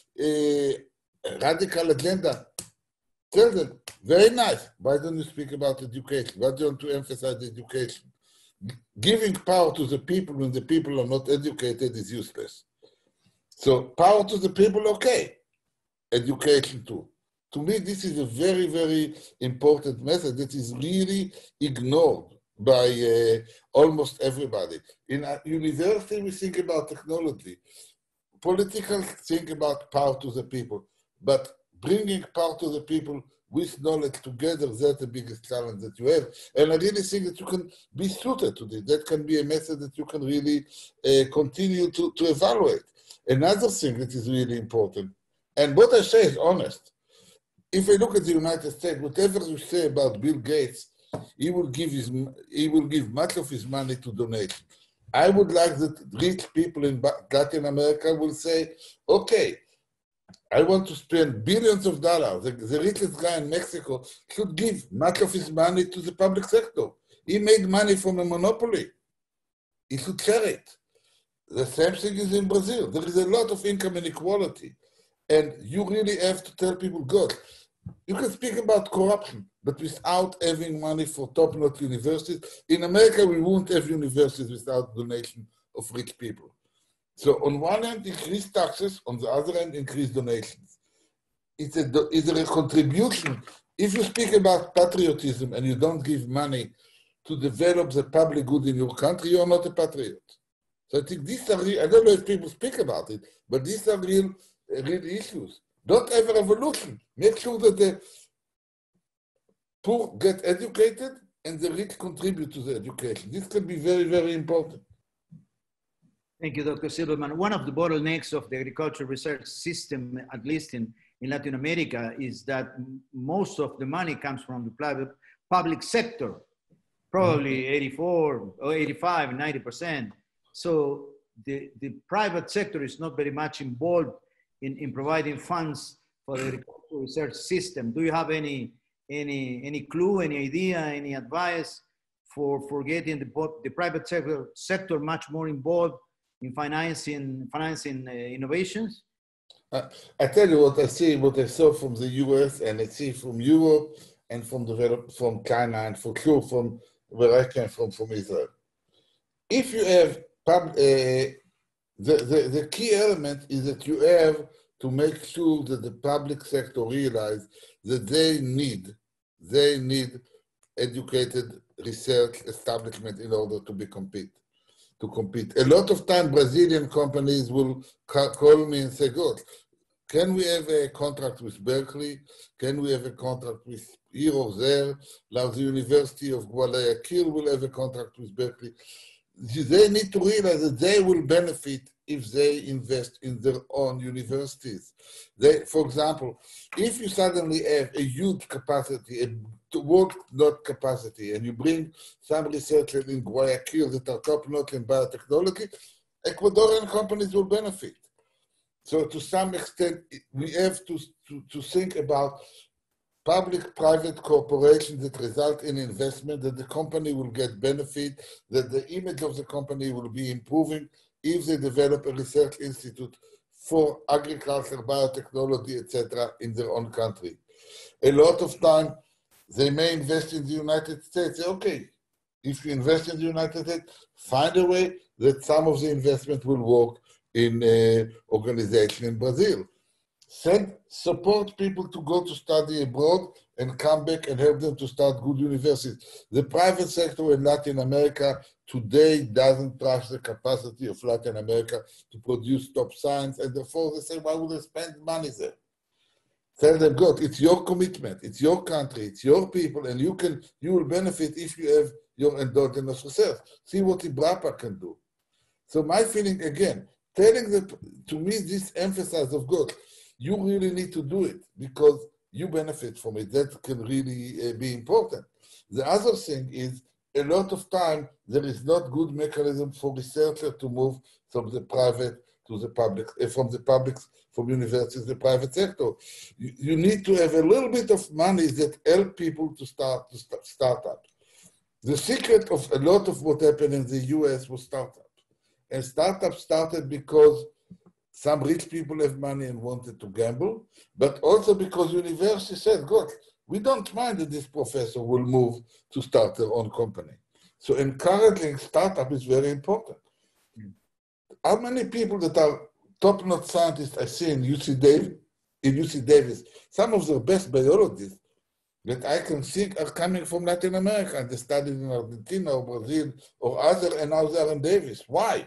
radical agenda, tell them, very nice, why don't you speak about education? Why don't you want to emphasize education? Giving power to the people when the people are not educated is useless. So power to the people, okay. Education too. To me, this is a very, very important message that is really ignored by almost everybody. In a university, we think about technology. Political think about power to the people. But bringing power to the people with knowledge together, that's the biggest challenge that you have. And I really think that you can be suited to this. That can be a method that you can really continue to evaluate. Another thing that is really important, and what I say is honest. If I look at the United States, whatever you say about Bill Gates, he will give much of his money to donation. I would like that rich people in Latin America will say, okay, I want to spend billions of dollars. The richest guy in Mexico should give much of his money to the public sector. He made money from a monopoly. He should share it. The same thing is in Brazil. There is a lot of income inequality. And you really have to tell people, God, you can speak about corruption, but without having money for top-notch universities. In America, we won't have universities without donation of rich people. So on one hand, increase taxes, on the other hand, increase donations. It's a contribution. If you speak about patriotism and you don't give money to develop the public good in your country, you are not a patriot. So I think these are real, I don't know if people speak about it, but these are real issues. Don't have a revolution. Make sure that the poor get educated and the rich contribute to the education. This can be very, very important. Thank you, Dr. Silberman. One of the bottlenecks of the agricultural research system, at least in Latin America, is that most of the money comes from the public sector, probably 84 or 85, 90%. So the private sector is not very much involved in providing funds for the agricultural research system. Do you have any clue, any idea, any advice for getting the private sector much more involved in financing innovations? I tell you what I saw from the US, and I see from Europe and from China, and for sure from where I came from Israel. If you have the key element is that you have to make sure that the public sector realize that they need educated research establishment in order to compete. A lot of time, Brazilian companies will call me and say, God, can we have a contract with Berkeley? Can we have a contract with here or there? Like the University of Guayaquil will have a contract with Berkeley. they need to realize that they will benefit if they invest in their own universities. For example, if you suddenly have a huge capacity, a world not capacity, and you bring some researchers in Guayaquil that are top-notch in biotechnology, Ecuadorian companies will benefit. So to some extent, we have to think about public-private cooperation that result in investment, that the company will get benefit, that the image of the company will be improving if they develop a research institute for agriculture, biotechnology, etc. in their own country. A lot of time, they may invest in the United States. Okay, if you invest in the United States, find a way that some of the investment will work in an organization in Brazil. Support people to go to study abroad and come back and help them to start good universities. The private sector in Latin America today doesn't trust the capacity of Latin America to produce top science, and therefore they say, why would they spend money there? Tell them, God, it's your commitment, it's your country, it's your people, and you will benefit if you have your endogenous research. See what IBRAPA can do. So my feeling, again, telling them, to me, this emphasis of God, you really need to do it because you benefit from it. That can really be important. The other thing is, a lot of time, there is not good mechanism for researchers to move from the private to the public, from universities to the private sector. You need to have a little bit of money that help people to start up. The secret of a lot of what happened in the US was startups. And startups started because some rich people have money and wanted to gamble, but also because university said, God, we don't mind that this professor will move to start their own company. So encouraging startup is very important. How many people that are top-notch scientists I see in UC Davis, some of the best biologists that I can think are coming from Latin America, and they studied in Argentina or Brazil or other, and now they are in Davis. Why?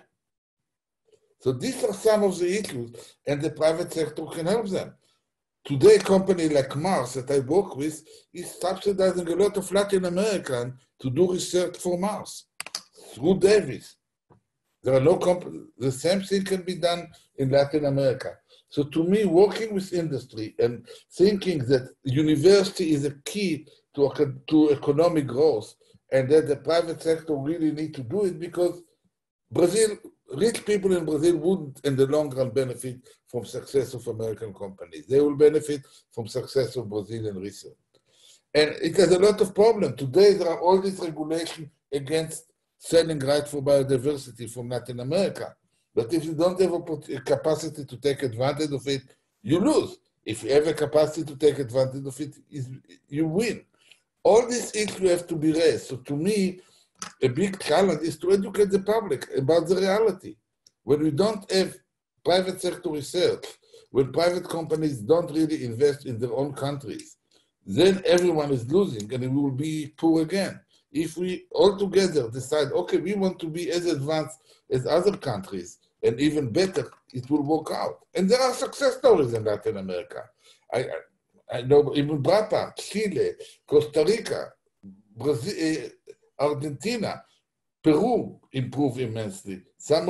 So these are some of the issues, and the private sector can help them. Today, a company like Mars that I work with is subsidizing a lot of Latin Americans to do research for Mars through Davis. There are no companies. The same thing can be done in Latin America. So to me, working with industry and thinking that university is a key to economic growth and that the private sector really need to do it because rich people in Brazil wouldn't in the long run benefit from success of American companies. They will benefit from success of Brazilian research. And it has a lot of problems. Today, there are all these regulations against selling rights for biodiversity from Latin America. But if you don't have a capacity to take advantage of it, you lose. If you have a capacity to take advantage of it, you win. All these issues have to be raised. So to me, a big challenge is to educate the public about the reality. When we don't have private sector research, when private companies don't really invest in their own countries, then everyone is losing and it will be poor again. If we all together decide, okay, we want to be as advanced as other countries and even better, it will work out. And there are success stories in Latin America. I know even IBRAPA, Chile, Costa Rica, Brazil, Argentina, Peru improved immensely. So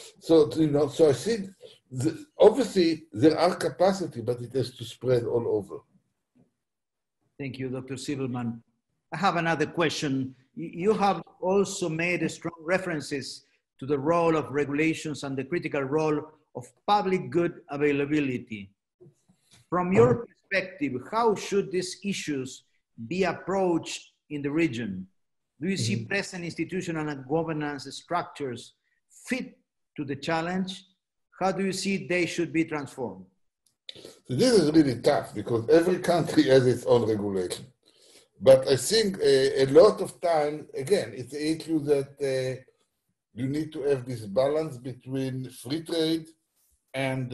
I think obviously there are capacity, but it has to spread all over. Thank you, Dr. Zibelman. I have another question. You have also made strong references to the role of regulations and the critical role of public good availability. From your perspective, how should these issues be approached in the region? Do you see present institutional and governance structures fit to the challenge? How do you see they should be transformed? So this is really tough because every country has its own regulation. But I think a lot of time, again, it's an issue that you need to have this balance between free trade and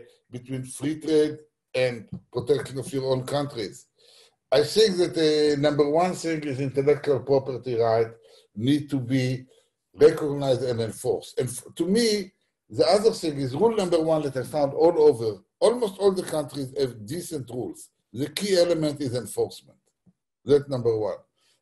protection of your own countries. I think that the number one thing is intellectual property right need to be recognized and enforced. And to me, the other thing is rule number one that I found all over, almost all the countries have decent rules. The key element is enforcement. That's number one.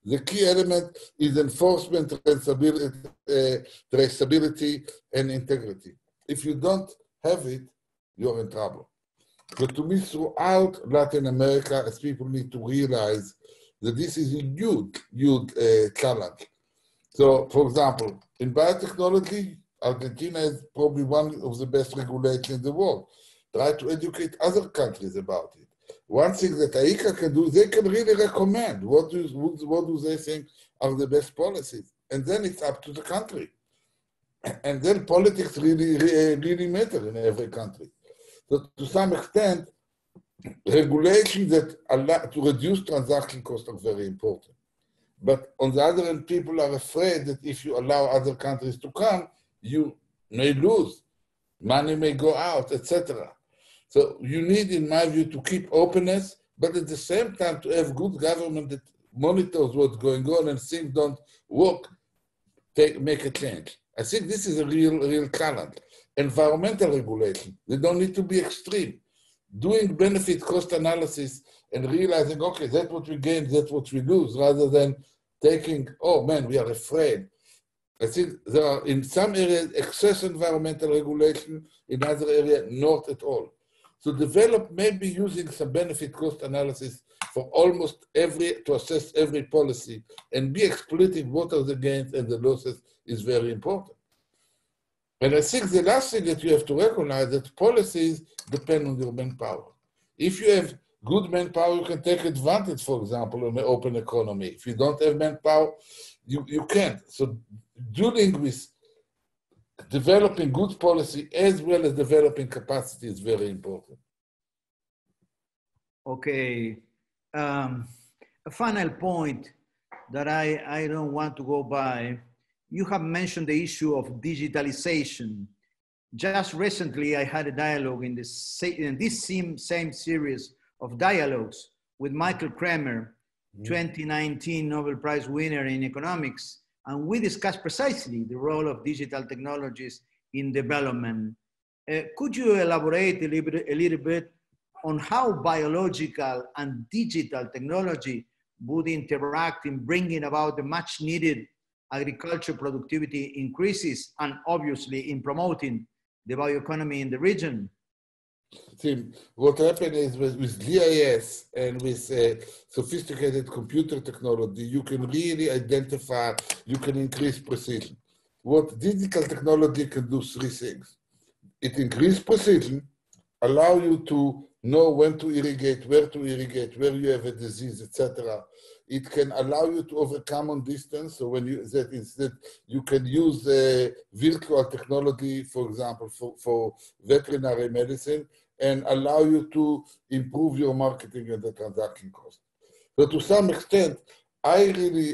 The key element is enforcement, traceability, and integrity. If you don't have it, you're in trouble. But to me, throughout Latin America, as people need to realize that this is a huge, huge challenge. So, for example, in biotechnology, Argentina is probably one of the best regulators in the world. Try to educate other countries about it. One thing that AICA can do, they can really recommend what do they think are the best policies. And then it's up to the country. And then politics really matter in every country. So to some extent, regulations that allow to reduce transaction costs are very important. But on the other hand, people are afraid that if you allow other countries to come, you may lose, money may go out, etc. So you need, in my view, to keep openness, but at the same time to have good government that monitors what's going on and things don't work, make a change. I think this is a real challenge. Environmental regulation, they don't need to be extreme. Doing benefit cost analysis and realizing, okay, that's what we gain, that's what we lose, rather than taking, oh man, we are afraid. I think there are, in some areas, excess environmental regulation, in other areas, not at all. So develop maybe using some benefit cost analysis for almost to assess every policy and be explicit what are the gains and the losses is very important. And I think the last thing that you have to recognize that policies depend on your manpower. If you have good manpower, you can take advantage, for example, of an open economy. If you don't have manpower, you can't. So dealing with developing good policy as well as developing capacity is very important. Okay. A final point that I don't want to go by. You have mentioned the issue of digitalization. Just recently, I had a dialogue in this same series of dialogues with Michael Kremer, 2019 Nobel Prize winner in economics, and we discussed precisely the role of digital technologies in development. Could you elaborate a little bit on how biological and digital technology would interact in bringing about the much needed agriculture productivity increases and obviously in promoting the bioeconomy in the region? Tim, what happened is with GIS and with sophisticated computer technology, you can really identify, you can increase precision. What digital technology can do three things. It increases precision, allow you to know when to irrigate, where you have a disease, etc. It can allow you to overcome on distance. So when you can use virtual technology, for example, for veterinary medicine, and allow you to improve your marketing and the transaction cost. So to some extent, I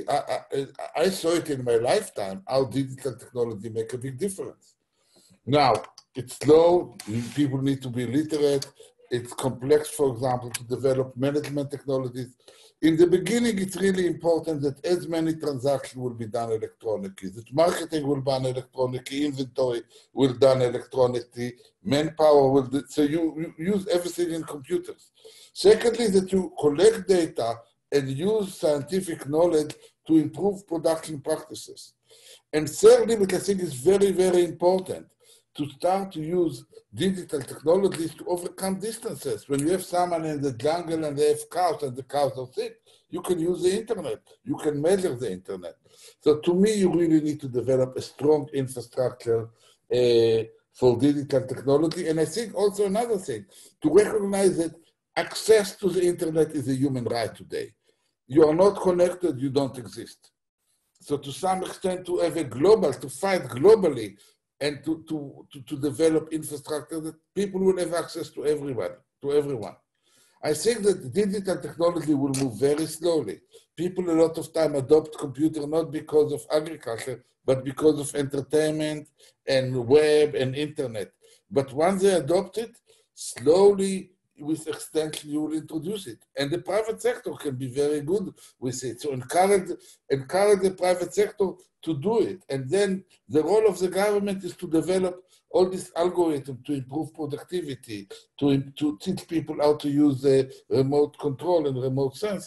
saw it in my lifetime, how digital technology make a big difference. Now, it's slow, people need to be literate, it's complex, for example, to develop management technologies. In the beginning, it's really important that as many transactions will be done electronically, that marketing will be done electronically, inventory will be done electronically, manpower will do, so you use everything in computers. Secondly, that you collect data and use scientific knowledge to improve production practices. And thirdly, which I think is very, very important, to start to use digital technologies to overcome distances. When you have someone in the jungle and they have cows and the cows are sick, you can use the internet. You can measure the internet. So to me, you really need to develop a strong infrastructure for digital technology. And I think also another thing, to recognize that access to the internet is a human right today. You are not connected, you don't exist. So to some extent, to have to fight globally, and to develop infrastructure that people will have access to everyone. I think that digital technology will move very slowly. People a lot of time adopt computer not because of agriculture, but because of entertainment and web and internet. But once they adopt it, slowly with extension you will introduce it. And the private sector can be very good with it. So encourage the private sector to do it. And then the role of the government is to develop all these algorithms to improve productivity, to teach people how to use remote control and remote sensing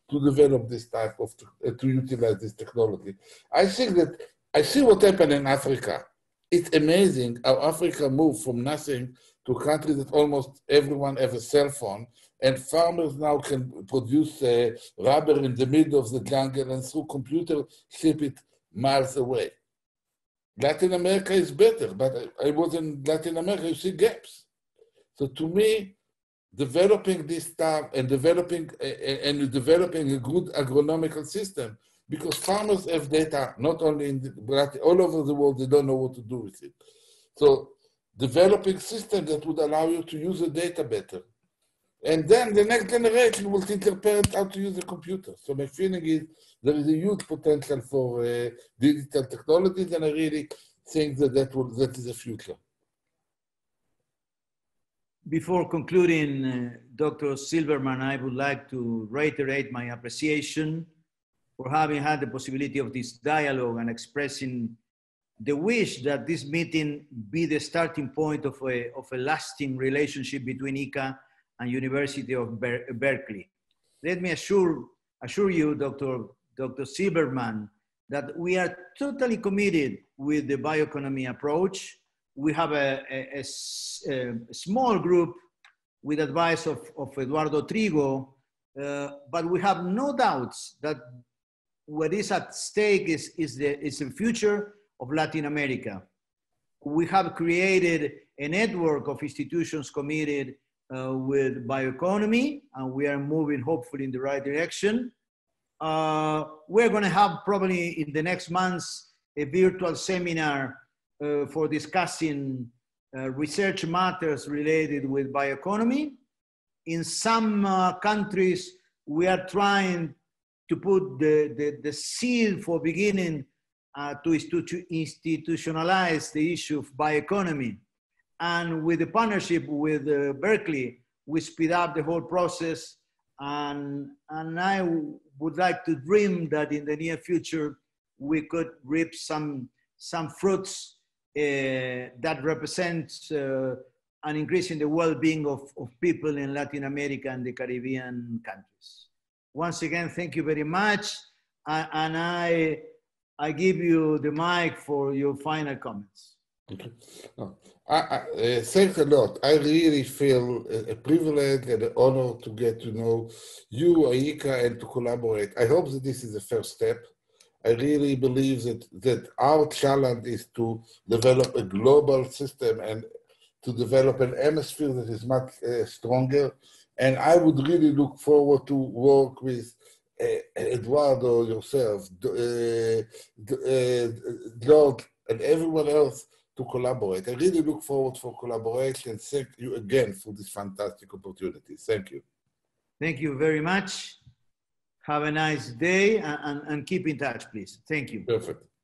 to develop this type of, to utilize this technology. I think that, I see what happened in Africa. It's amazing how Africa moved from nothing to a country that almost everyone has a cell phone, and farmers now can produce rubber in the middle of the jungle and through computer ship it miles away. Latin America is better, but I was in Latin America, you see gaps. So to me, developing this stuff and developing a good agronomical system, because farmers have data not only in but all over the world, they don't know what to do with it. So developing systems that would allow you to use the data better. And then the next generation will teach their parents how to use a computer. So my feeling is there is a huge potential for digital technologies, and I really think that that is the future. Before concluding, Dr. Silberman, I would like to reiterate my appreciation for having had the possibility of this dialogue and expressing the wish that this meeting be the starting point of a lasting relationship between ICA and University of Berkeley. Let me assure you, Dr. Silberman, that we are totally committed with the bioeconomy approach. We have a small group with advice of Eduardo Trigo, but we have no doubts that what is at stake is the future of Latin America. We have created a network of institutions committed with bioeconomy, and we are moving hopefully in the right direction. We're going to have probably in the next months a virtual seminar for discussing research matters related with bioeconomy. In some countries, we are trying to put the seed for beginning to institutionalize the issue of bioeconomy. And with the partnership with Berkeley, we speed up the whole process. And I would like to dream that in the near future, we could reap some fruits that represents an increase in the well-being of people in Latin America and the Caribbean countries. Once again, thank you very much. And I give you the mic for your final comments. Okay. Thanks a lot. I really feel a privilege and an honor to get to know you, ICA, and to collaborate. I hope that this is the first step. I really believe that our challenge is to develop a global system and to develop an atmosphere that is much stronger. And I would really look forward to work with Eduardo, yourself, George, and everyone else to collaborate. I really look forward for collaboration. Thank you again for this fantastic opportunity. Thank you. Thank you very much. Have a nice day and keep in touch, please. Thank you. Perfect.